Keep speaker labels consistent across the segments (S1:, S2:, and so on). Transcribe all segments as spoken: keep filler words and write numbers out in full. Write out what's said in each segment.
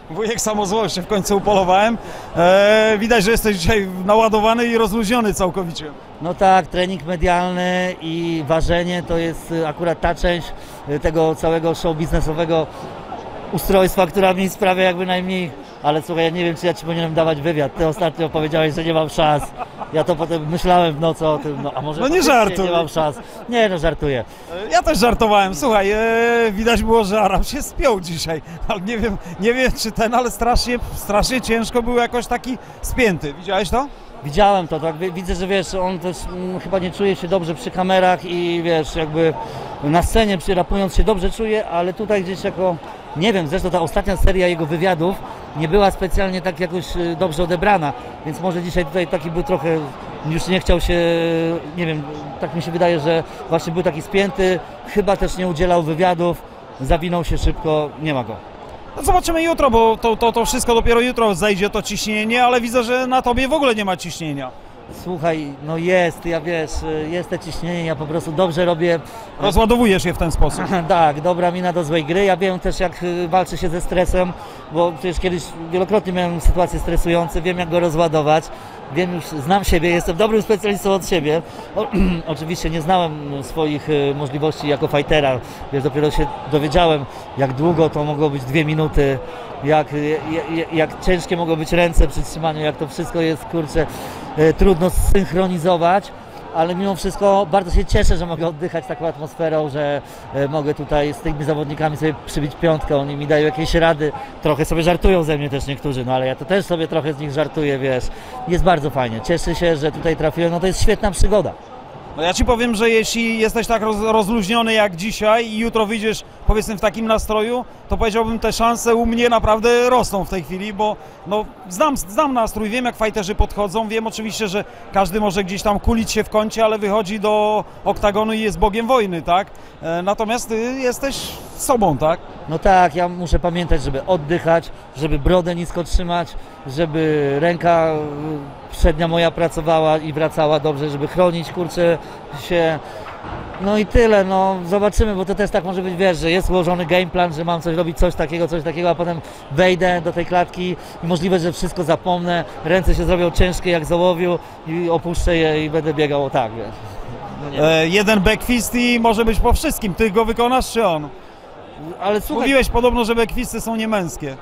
S1: Wujek Samozło, się w końcu upolowałem. E, widać, że jesteś dzisiaj naładowany i rozluźniony całkowicie.
S2: No tak, trening medialny i ważenie to jest akurat ta część tego całego show biznesowego ustrojstwa, która mi sprawia jakby najmniej. Ale słuchaj, ja nie wiem, czy ja ci powinienem dawać wywiad. Ty ostatnio powiedziałeś, że nie mam szans. Ja to potem myślałem w nocy o tym, no a może
S1: no nie żartuj.
S2: Nie mam szans. Nie, no żartuję.
S1: Ja też żartowałem. Słuchaj, e, widać było, że Aram się spiął dzisiaj. Ale nie wiem, nie wiem czy ten, ale strasznie, strasznie ciężko był jakoś taki spięty. Widziałeś to?
S2: Widziałem to, tak. Widzę, że wiesz, on też mm, chyba nie czuje się dobrze przy kamerach i wiesz, jakby na scenie przyrapując się dobrze czuje, ale tutaj gdzieś jako, nie wiem, zresztą ta ostatnia seria jego wywiadów nie była specjalnie tak jakoś dobrze odebrana, więc może dzisiaj tutaj taki był trochę, już nie chciał się, nie wiem, tak mi się wydaje, że właśnie był taki spięty, chyba też nie udzielał wywiadów, zawinął się szybko, nie ma go.
S1: No zobaczymy jutro, bo to, to, to wszystko dopiero jutro zejdzie to ciśnienie, ale widzę, że na tobie w ogóle nie ma ciśnienia.
S2: Słuchaj, no jest, ja wiesz, jest te ciśnienie, ja po prostu dobrze robię.
S1: Rozładowujesz je w ten sposób.
S2: Tak, dobra mina do złej gry. Ja wiem też, jak walczy się ze stresem, bo przecież kiedyś wielokrotnie miałem sytuacje stresujące, wiem, jak go rozładować. Wiem, już znam siebie, jestem dobrym specjalistą od siebie. O, oczywiście nie znałem swoich możliwości jako fightera, wiesz, dopiero się dowiedziałem, jak długo to mogło być dwie minuty, jak, jak, jak ciężkie mogą być ręce przy trzymaniu, jak to wszystko jest, kurczę, trudno zsynchronizować. Ale mimo wszystko bardzo się cieszę, że mogę oddychać taką atmosferą, że mogę tutaj z tymi zawodnikami sobie przybić piątkę, oni mi dają jakieś rady, trochę sobie żartują ze mnie też niektórzy, no ale ja to też sobie trochę z nich żartuję, wiesz, jest bardzo fajnie, cieszę się, że tutaj trafiłem, no to jest świetna przygoda.
S1: No ja ci powiem, że jeśli jesteś tak roz, rozluźniony jak dzisiaj i jutro wyjdziesz, powiedzmy, w takim nastroju, to powiedziałbym, te szanse u mnie naprawdę rosną w tej chwili, bo no, znam, znam nastrój, wiem, jak fajterzy podchodzą, wiem oczywiście, że każdy może gdzieś tam kulić się w kącie, ale wychodzi do oktagonu i jest bogiem wojny, tak? E, natomiast ty jesteś sobą, tak?
S2: No tak, ja muszę pamiętać, żeby oddychać, żeby brodę nisko trzymać, żeby ręka przednia moja pracowała i wracała dobrze, żeby chronić, kurczę, się. No i tyle, no zobaczymy, bo to też tak może być, wiesz, że jest ułożony game plan, że mam coś robić, coś takiego, coś takiego, a potem wejdę do tej klatki i możliwe, że wszystko zapomnę, ręce się zrobią ciężkie jak z ołowiu i opuszczę je i będę biegał o tak, wiesz.
S1: No e, jeden backfist i może być po wszystkim, ty go wykonasz czy on?
S2: Ale słuchaj,
S1: mówiłeś podobno, że backfisty są niemęskie.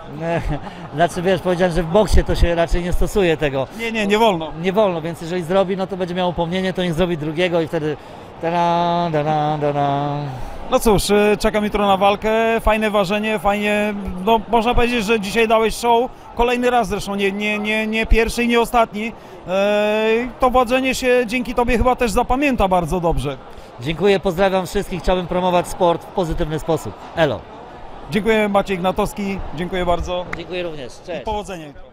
S2: Znaczy wiesz, powiedziałem, że w boksie to się raczej nie stosuje tego.
S1: Nie, nie, nie wolno.
S2: Nie wolno, więc jeżeli zrobi, no to będzie miał upomnienie, to niech zrobi drugiego i wtedy da da da da da.
S1: No cóż, czekam jutro na walkę, fajne ważenie, fajnie, no można powiedzieć, że dzisiaj dałeś show, kolejny raz zresztą, nie, nie, nie, nie pierwszy i nie ostatni. Eee, to ważenie się dzięki tobie chyba też zapamięta bardzo dobrze.
S2: Dziękuję, pozdrawiam wszystkich, chciałbym promować sport w pozytywny sposób. Elo.
S1: Dziękuję, Maciej Gnatowski, dziękuję bardzo.
S2: Dziękuję również, cześć.
S1: I powodzenia.